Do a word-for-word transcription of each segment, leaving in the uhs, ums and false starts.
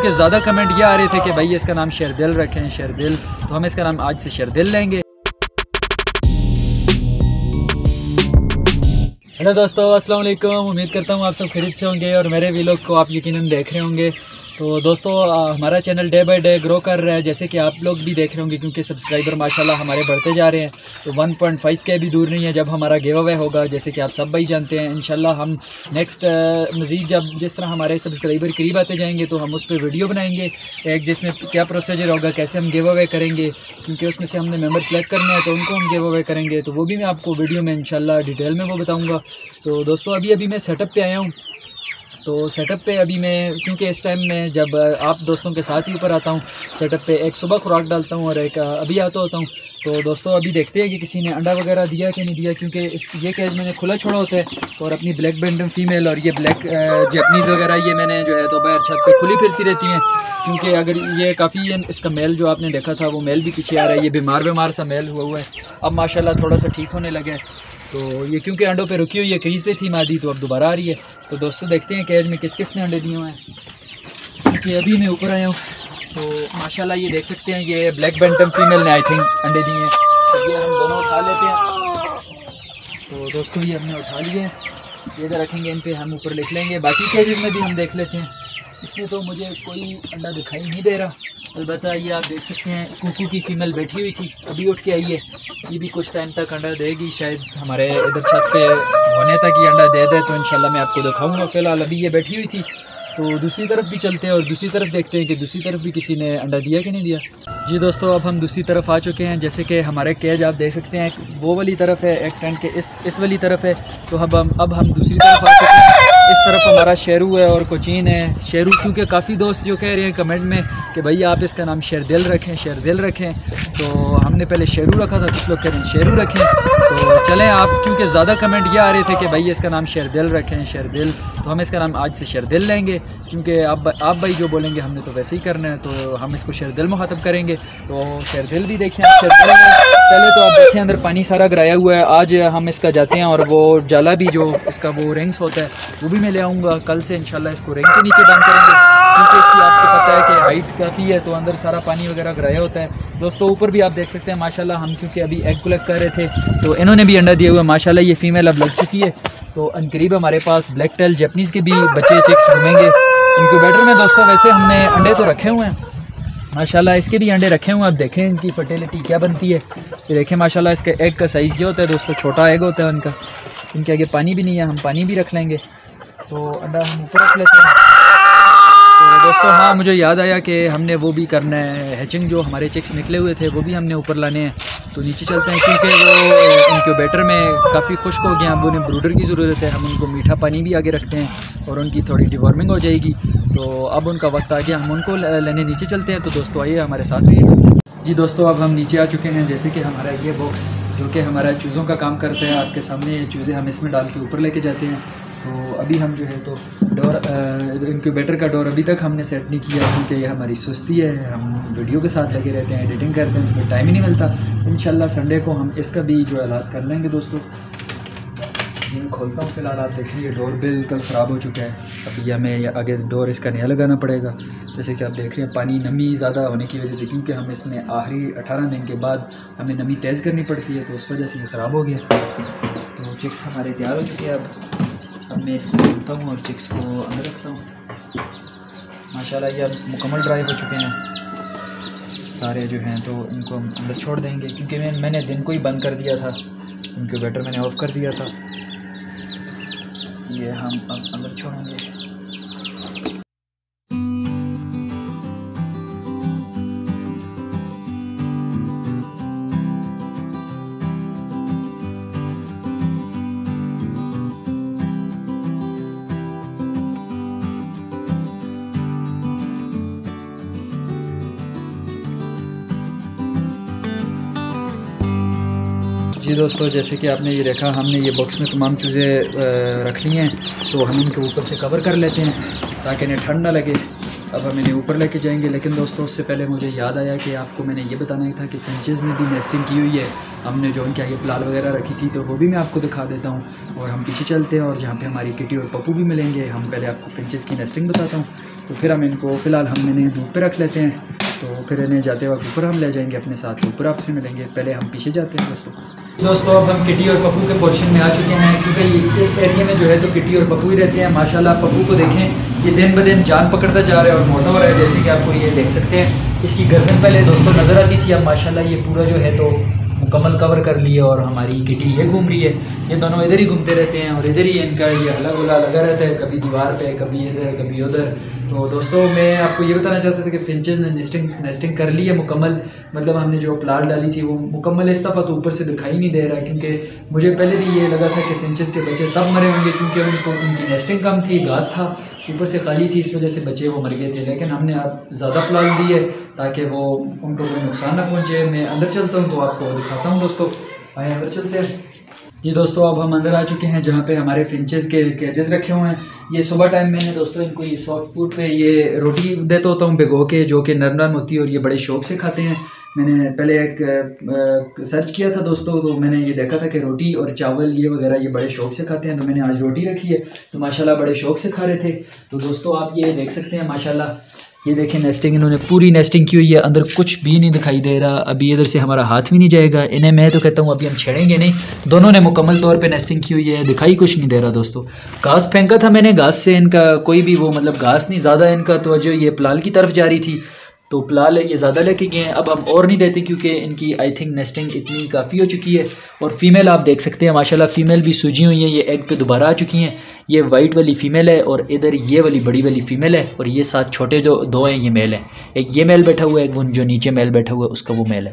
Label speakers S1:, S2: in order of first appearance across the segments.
S1: क्योंकि ज़्यादा कमेंट ये आ रहे थे कि भाई इसका नाम शेरदिल रखें, शेरदिल, तो हम इसका नाम आज से शेरदिल लेंगे। हेलो दोस्तों, अस्सलाम वालेकुम। उम्मीद करता हूँ आप सब खरीद से होंगे और मेरे व्लॉग को आप यकीनन देख रहे होंगे। तो दोस्तों, हमारा channel day by day grow कर रहा है, जैसे कि आप लोग भी देख रहे होंगे, क्योंकि सब्सक्राइबर माशाल्लाह हमारे बढ़ते जा रहे हैं। तो वन पॉइंट फाइव के भी दूर नहीं है जब हमारा गिव अवे होगा, जैसे कि आप सब भाई जानते हैं। इंशाल्लाह हम नेक्स्ट मज़ीद जब जिस तरह हमारे सब्सक्राइबर करीब आते जाएंगे तो हम उस पर वीडियो बनाएंगे एक, जिसमें क्या प्रोसीजर होगा, कैसे हम गिव अवे करेंगे, क्योंकि उसमें से हमने मेम्बर सेलेक्ट करने हैं तो उनको हम गिव अवे करेंगे। तो वो भी मैं आपको वीडियो में इंशाल्लाह डिटेल में वो बताऊँगा। तो दोस्तों, अभी अभी मैं सेटअप पे आया हूँ। तो सेटअप पे अभी मैं, क्योंकि इस टाइम में जब आप दोस्तों के साथ ही ऊपर आता हूँ सेटअप पे, एक सुबह खुराक डालता हूँ और एक अभी आता होता हूँ। तो दोस्तों, अभी देखते हैं कि किसी ने अंडा वगैरह दिया कि नहीं दिया, क्योंकि इस ये केज मैंने खुला छोड़ा होता है। और अपनी ब्लैक बेंटम फीमेल और ये ब्लैक जैपनीज़ वगैरह ये मैंने जो है तो बाहर छत पे खुली फिरती रहती हैं, क्योंकि अगर ये काफ़ी, इसका मेल जो आपने देखा था वो मेल भी पीछे आ रहा है, ये बीमार बीमार सा मेल हुआ हुआ है। अब माशाल्लाह थोड़ा सा ठीक होने लगा है। तो ये क्योंकि अंडों पे रुकी हुई है, क्रीज पे थी मादी, तो अब दोबारा आ रही है। तो दोस्तों, देखते हैं केज में किस किस ने अंडे दिए हुए हैं, क्योंकि अभी मैं ऊपर आया हूँ। तो माशाल्लाह ये देख सकते हैं, ये ब्लैक बेंटम फीमेल ने आई थिंक अंडे दिए हैं। तो ये हम दोनों उठा लेते हैं। तो दोस्तों, ये हमने उठा लिए हैं, ये इधर रखेंगे, इन पे हम ऊपर लिख लेंगे। बाकी केजेस में भी हम देख लेते हैं। इसमें तो मुझे कोई अंडा दिखाई नहीं दे रहा, अलबत्ता ये आप देख सकते हैं कुकू की फीमेल बैठी हुई थी, अभी उठ के आई है। ये भी कुछ टाइम तक अंडा देगी, शायद हमारे इधर छत पे होने तक ये अंडा दे दे, तो इंशाल्लाह मैं आपको दिखाऊंगा। फ़िलहाल अभी ये बैठी हुई थी। तो दूसरी तरफ भी चलते हैं और दूसरी तरफ देखते हैं कि दूसरी तरफ भी किसी ने अंडा दिया कि नहीं दिया। जी दोस्तों, अब हम दूसरी तरफ आ चुके हैं। जैसे कि हमारे केज आप देख सकते हैं, वो वाली तरफ है, एक टेंट के इस इस वाली तरफ है। तो अब हम अब हम दूसरी तरफ आ चुके हैं। इस तरफ हमारा शेरू है और कोचीन है। शेरू क्योंकि काफ़ी दोस्त जो कह रहे हैं कमेंट में कि भैया आप इसका नाम शेरदिल रखें, शेरदिल रखें, तो हमने पहले शेरू रखा था, कुछ लोग कह रहे हैं शेरू रखें। तो चलें आप, क्योंकि ज़्यादा कमेंट ये आ रहे थे कि भैया इसका नाम शेरदिल रखें, शेरदिल, तो हम इसका नाम आज से शेरदिल लेंगे, क्योंकि आप आप भाई जो बोलेंगे हमने तो वैसे ही करना है। तो हम इसको शेरदिल मुखातब करेंगे। तो शेरदिल भी देखें आप, शेरदिल पहले तो आप देखें अंदर पानी सारा गिराया हुआ है। आज हम इसका जाते हैं और वो जाला भी जो इसका वो रिंग्स होता है वो भी मैं ले आऊँगा। कल से इंशाल्लाह इसको रिंग के नीचे बंद करेंगे, क्योंकि इसकी आपको पता है कि हाइट काफ़ी है, तो अंदर सारा पानी वगैरह गिराया होता है। दोस्तों, ऊपर भी आप देख सकते हैं माशाल्लाह, हम क्योंकि अभी एग कलेक्ट कर रहे थे तो इन्होंने भी अंडा दिया हुआ है माशाल्लाह। ये फीमेल अब लग चुकी है। तो अनकरीब हमारे पास ब्लैक टेल जैपनीज़ के भी बच्चे चिक्स घूमेंगे इनक्यूबेटर में। दोस्तों, वैसे हमने अंडे तो रखे हुए हैं माशाल्लाह, इसके भी अंडे रखे हुए हैं। आप देखें इनकी फर्टिलिटी क्या बनती है, ये देखें माशाल्लाह। इसका एग का साइज़ ये होता है दोस्तों, छोटा एग होता है उनका। इनके आगे पानी भी नहीं है, हम पानी भी रख लेंगे। तो अंडा हम ऊपर रख लेते हैं। तो दोस्तों, हाँ मुझे याद आया कि हमने वो भी करना है, हैचिंग जो हमारे चिक्स निकले हुए थे वो भी हमने ऊपर लाने हैं। तो नीचे चलते हैं, क्योंकि वो इनक्यूबेटर में काफ़ी खुश्क हो गया, अब उन्हें ब्रूडर की ज़रूरत है। हम उनको मीठा पानी भी आगे रखते हैं और उनकी थोड़ी डिवॉर्मिंग हो जाएगी। तो अब उनका वक्त आ गया, हम उनको लेने नीचे चलते हैं। तो दोस्तों, आइए हमारे साथ रहिए। जी दोस्तों, अब हम नीचे आ चुके हैं। जैसे कि हमारा ये बॉक्स जो कि हमारा चूज़ों का काम करता है, आपके सामने ये चूज़े हम इसमें डाल के ऊपर लेके जाते हैं। तो अभी हम जो है तो डोर, इनक्यूबेटर का डोर अभी तक हमने सेट नहीं किया, क्योंकि ये हमारी सुस्ती है। हम वीडियो के साथ लगे रहते हैं, एडिटिंग करते हैं, तो फिर टाइम ही नहीं मिलता। इंशाल्लाह संडे को हम इसका भी जो हालात कर लेंगे। दोस्तों, मैं खोलता हूँ। फ़िलहाल आप देखिए डोर बिल्कुल ख़राब हो चुका है। अभी हमें आगे डोर इसका नया लगाना पड़ेगा। जैसे कि आप देख रहे हैं, पानी नमी ज़्यादा होने की वजह से, क्योंकि हम इसमें आखिरी अठारह दिन के बाद हमें नमी तेज़ करनी पड़ती है, तो उस वजह से ये ख़राब हो गया। तो चिक्स हमारे तैयार हो चुके हैं। अब अब मैं इसको खोलता हूँ और चिक्स को अंदर रखता हूँ। माशाल्लाह ये अब मुकम्मल ड्राई हो चुके हैं सारे जो हैं, तो इनको हम अंदर छोड़ देंगे, क्योंकि मैं मैंने दिन को ही बंद कर दिया था, इनक्यूबेटर मैंने ऑफ़ कर दिया था। ये हम अब अंदर छोड़ेंगे। जी दोस्तों, जैसे कि आपने ये देखा, हमने ये बॉक्स में तमाम चीज़ें रख ली हैं। तो हम इनको ऊपर से कवर कर लेते हैं ताकि इन्हें ठंड ना लगे। अब हम इन्हें ऊपर लेके जाएंगे। लेकिन दोस्तों, उससे पहले मुझे याद आया कि आपको मैंने ये बताना ही था कि फिंचेस ने भी नेस्टिंग की हुई है। हमने जो उनके आगे प्लाल वगैरह रखी थी, तो वो भी मैं आपको दिखा देता हूँ। और हम पीछे चलते हैं और जहाँ पे हमारी किटी और पप्पू भी मिलेंगे। हम पहले आपको फिंचेस की नेस्टिंग बताता हूँ। तो फिर हम इनको फ़िलहाल हम इन्हें धूप पे रख लेते हैं, तो फिर इन्हें जाते वक्त ऊपर हम ले जाएंगे अपने साथ, ऊपर आपसे मिलेंगे। पहले हम पीछे जाते हैं दोस्तों। दोस्तों अब हम किटी और पप्पू के पोर्शन में आ चुके हैं, क्योंकि इस एरिया में जो है तो किटी और पप्पू ही रहते हैं। माशाल्लाह पप्पू को देखें, ये दिन ब दिन जान पकड़ता जा रहा है और मोटा हो रहा है, जैसे कि आपको ये देख सकते हैं। इसकी गर्दन पहले दोस्तों नज़र आती थी, अब माशाल्लाह ये पूरा जो है तो मुकम्मल कवर कर लिए और हमारी किटी ये घूम रही है। ये दोनों इधर ही घूमते रहते हैं और इधर ही इनका ये हला गुला लगा रहता है, कभी दीवार पे, कभी इधर, कभी उधर। तो दोस्तों मैं आपको ये बताना चाहता था कि फिंचेस ने नेस्टिंग नेस्टिंग कर ली है मुकम्मल, मतलब हमने जो प्लाट डाली थी वो मुकम्मल। इस दफ़ा तो ऊपर से दिखाई नहीं दे रहा है, क्योंकि मुझे पहले भी ये लगा था कि फिंचेस के बच्चे तब मरे होंगे क्योंकि उनको उनकी नेस्टिंग कम थी, घास था ऊपर से खाली थी, इस वजह से बच्चे वो मर गए थे। लेकिन हमने अब ज़्यादा प्लाट दी है ताकि वो उनको कोई नुकसान ना पहुँचे। मैं अंदर चलता हूँ तो आपको दिखाता हूँ दोस्तों, आए अंदर चलते हैं। ये दोस्तों अब हम अंदर आ चुके हैं जहाँ पे हमारे फिंचेस के केजेस रखे हुए हैं। ये सुबह टाइम मैंने दोस्तों इनको ये सॉफ्ट फूड पे ये रोटी देता होता हूँ भिगो के, जो कि नरम नरम होती है और ये बड़े शौक से खाते हैं। मैंने पहले एक आ, सर्च किया था दोस्तों, तो मैंने ये देखा था कि रोटी और चावल ये वगैरह ये बड़े शौक से खाते हैं, तो मैंने आज रोटी रखी है, तो माशाल्लाह बड़े शौक से खा रहे थे। तो दोस्तों आप ये देख सकते हैं माशाल्लाह, ये देखें नेस्टिंग इन्होंने पूरी नेस्टिंग की हुई है, अंदर कुछ भी नहीं दिखाई दे रहा। अभी इधर से हमारा हाथ भी नहीं जाएगा इन्हें, मैं तो कहता हूँ अभी हम छेड़ेंगे नहीं। दोनों ने मुकम्मल तौर पे नेस्टिंग की हुई है, दिखाई कुछ नहीं दे रहा दोस्तों। घास फेंका था मैंने, घास से इनका कोई भी वो मतलब घास नहीं, ज़्यादा इनका तवज्जो ये प्लाल की तरफ जा रही थी, तो प्लाल ये ज़्यादा लेके गए हैं। अब हम और नहीं देते क्योंकि इनकी आई थिंक नेस्टिंग इतनी काफ़ी हो चुकी है। और फीमेल आप देख सकते हैं माशाल्लाह, फ़ीमेल भी सूजी हुई है, ये एग पे दोबारा आ चुकी हैं। ये वाइट वाली फ़ीमेल है और इधर ये वाली बड़ी वाली फ़ीमेल है, और ये साथ छोटे जो दो हैं ये मेल है। एक ये मेल बैठा हुआ है, एक वो जो नीचे मेल बैठा हुआ है उसका वो मेल है।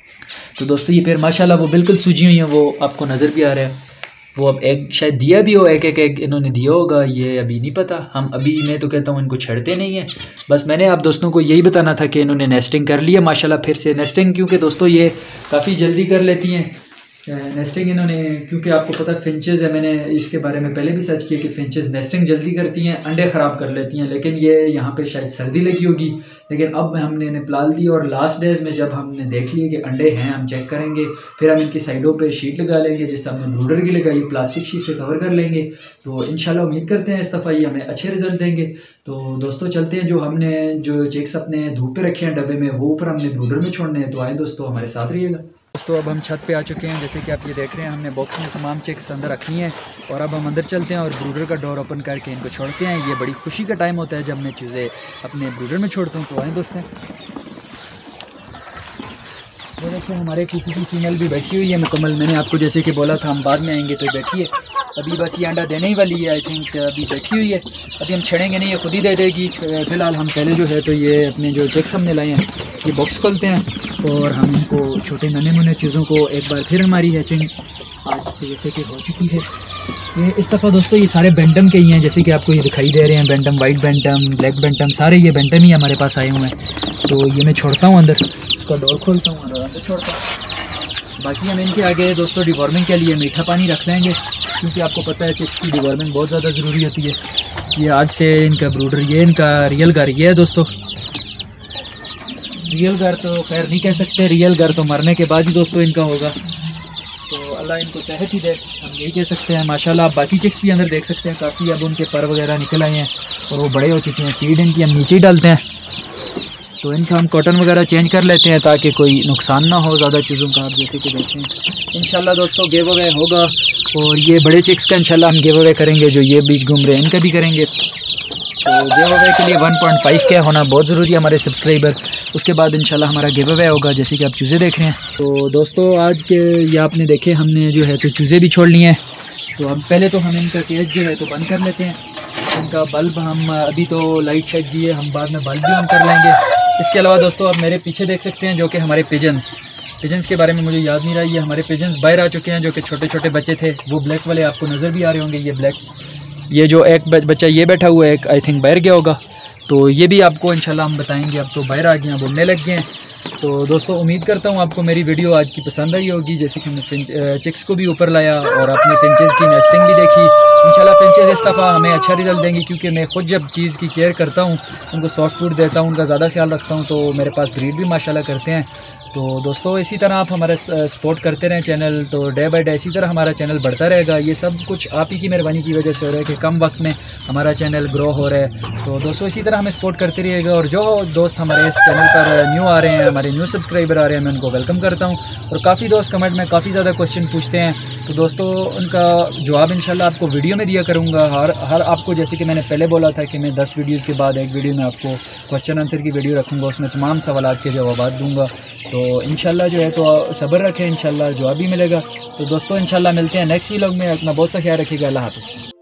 S1: तो दोस्तों ये फिर माशाल्लाह वो बिल्कुल सूजी हुई हैं, वो आपको नज़र भी आ रहा है। वो अब एग शायद दिया भी हो, एक एक एग इन्होंने दिया होगा, ये अभी नहीं पता। हम अभी मैं तो कहता हूँ इनको छेड़ते नहीं हैं। बस मैंने आप दोस्तों को यही बताना था कि इन्होंने नेस्टिंग कर लिया माशाल्लाह फिर से नेस्टिंग, क्योंकि दोस्तों ये काफ़ी जल्दी कर लेती हैं नेस्टिंग इन्होंने, क्योंकि आपको पता है फिंचेस है, मैंने इसके बारे में पहले भी सर्च किया कि फिंचेस नेस्टिंग जल्दी करती हैं, अंडे ख़राब कर लेती हैं। लेकिन ये यहाँ पे शायद सर्दी लगी होगी, लेकिन अब हमने इन्हें प्लाल दी और लास्ट डेज़ में जब हमने देख लिए कि अंडे हैं, हम चेक करेंगे, फिर हम इनकी साइडों पे शीट लगा लेंगे, जिस तरह हमने ब्रूडर की लगाई प्लास्टिक शीट से कवर कर लेंगे। तो इंशाल्लाह उम्मीद करते हैं इस दफ़ा ये हमें अच्छे रिजल्ट देंगे। तो दोस्तों चलते हैं, जो हमने जो चिक्स अपने धूप पे रखे हैं डब्बे में, वो ऊपर हमने ब्रूडर में छोड़ने हैं। तो आए दोस्तों हमारे साथ रहिएगा। दोस्तों अब हम छत पे आ चुके हैं, जैसे कि आप ये देख रहे हैं, हमने बॉक्स में तमाम चिक्स अंदर रखी हैं और अब हम अंदर चलते हैं और ब्रूडर का डोर ओपन करके इनको छोड़ते हैं। ये बड़ी खुशी का टाइम होता है जब मैं चीज़ें अपने ब्रूडर में छोड़ता हूँ। तो आए दोस्तों, ये देखिए हमारे कुकू की फीमेल भी बैठी हुई है मुकम्मल। मैंने आपको जैसे कि बोला था हम बाद में आएंगे, तो बैठी है अभी, बस ये अंडा देने ही वाली है आई थिंक, अभी बैठी हुई है। अभी हम छेड़ेंगे नहीं, ये खुद ही दे देगी। फ़िलहाल हम पहले जो है तो ये अपने जो चिक्स हमने लाए हैं ये बॉक्स खोलते हैं और हम इनको छोटे नन्हे मुन्ने चीज़ों को एक बार फिर हमारी हैचिंग आज जैसे कि हो चुकी है। ये इस दफ़ा दोस्तों ये सारे बेंटम के ही हैं, जैसे कि आपको ये दिखाई दे रहे हैं, bantam, white bantam, black bantam, सारे ये बेंटम ही हमारे पास आए हुए हैं। तो ये मैं छोड़ता हूँ अंदर, इसका डोर खोलता हूँ और अंदर छोड़ता हूँ। बाकी हम इनके आगे दोस्तों डिवॉर्मिंग के लिए मीठा पानी रख लेंगे, क्योंकि आपको पता है चिक्स की डिवॉर्मिंग बहुत ज़्यादा ज़रूरी होती है। ये आज से इनका ब्रूडर, ये इनका रियल घर ये है दोस्तों। रियल घर तो खैर नहीं कह सकते, रियल घर तो मरने के बाद ही दोस्तों इनका होगा। तो अल्लाह इनको सेहत ही दे, हम यही कह सकते हैं। माशाल्लाह आप बाकी चिक्स भी अंदर देख सकते हैं, काफ़ी अब उनके पर वगैरह निकल आए हैं और वो बड़े हो चुके हैं। फीड इनकी हम नीचे ही डालते हैं, तो इनका हम कॉटन वगैरह चेंज कर लेते हैं ताकि कोई नुकसान ना हो ज़्यादा चीज़ों का। आप जैसे कि देखते हैं इंशाल्लाह दोस्तों गिव अवे होगा, और ये बड़े चिक्स का इंशाल्लाह हम गिव अवे करेंगे, जो ये बीच घूम रहे हैं इनका भी करेंगे। तो गिव अवे के लिए वन पॉइंट फाइव के होना बहुत ज़रूरी है हमारे सब्सक्राइबर, उसके बाद इंशाल्लाह हमारा गिव अवे होगा, जैसे कि आप चूज़े देख रहे हैं। तो दोस्तों आज के ये आपने देखे हमने जो है तो चूज़े भी छोड़ लिए हैं। तो हम पहले तो हम इनका केज जो है तो बंद कर लेते हैं। इनका बल्ब हम अभी तो लाइट शाइट दी है, हम बाद में बल्ब भी ऑन कर लेंगे। इसके अलावा दोस्तों आप मेरे पीछे देख सकते हैं जो कि हमारे पिजन्स, पिजन्स के बारे में मुझे याद नहीं रहा, ये हमारे पिजन्स बाहर आ चुके हैं, जो कि छोटे छोटे बच्चे थे। वो ब्लैक वाले आपको नज़र भी आ रहे होंगे, ये ब्लैक, ये जो एक बच्चा ये बैठा हुआ है, एक आई थिंक बाहर गया होगा, तो ये भी आपको इंशाल्लाह हम बताएंगे। अब तो बाहर आ गए हैं, उड़ने लग गए हैं। तो दोस्तों उम्मीद करता हूँ आपको मेरी वीडियो आज की पसंद आई होगी, जैसे कि हमने फिंच चिक्स को भी ऊपर लाया और अपने फिंचेस की नेस्टिंग भी देखी। इंशाल्लाह फिंचेस इस दफ़ा हमें अच्छा रिजल्ट देंगी, क्योंकि मैं खुद जब चीज़ की केयर करता हूँ, उनको सॉफ्ट फूड देता हूँ, उनका ज़्यादा ख्याल रखता हूँ, तो मेरे पास ब्रीड भी माशाल्लाह करते हैं। तो दोस्तों इसी तरह आप हमारा सपोर्ट करते रहें चैनल, तो डे बाय डे इसी तरह हमारा चैनल बढ़ता रहेगा। ये सब कुछ आप ही की मेहरबानी की वजह से हो रहा है कि कम वक्त में हमारा चैनल ग्रो हो रहा है। तो दोस्तों इसी तरह हमें सपोर्ट करते रहिएगा। और जो दोस्त हमारे इस चैनल पर न्यू आ रहे हैं, हमारे न्यू सब्सक्राइबर आ रहे हैं, मैं उनको वेलकम करता हूँ। और काफ़ी दोस्त कमेंट में काफ़ी ज़्यादा क्वेश्चन पूछते हैं, तो दोस्तों उनका जवाब इंशाल्लाह आपको वीडियो में दिया करूँगा। हर हर आपको, जैसे कि मैंने पहले बोला था कि मैं दस वीडियोज़ के बाद एक वीडियो में आपको क्वेश्चन आंसर की वीडियो रखूँगा, उसमें तमाम सवालात के जवाब दूँगा। तो इंशाल्लाह जो है तो सब्र रखें, इंशाल्लाह जवाब भी मिलेगा। तो दोस्तों इंशाल्लाह मिलते हैं नेक्स्ट व्लॉग में। अपना बहुत सा ख्याल रखिएगा। अल्लाह हाफ़िज़।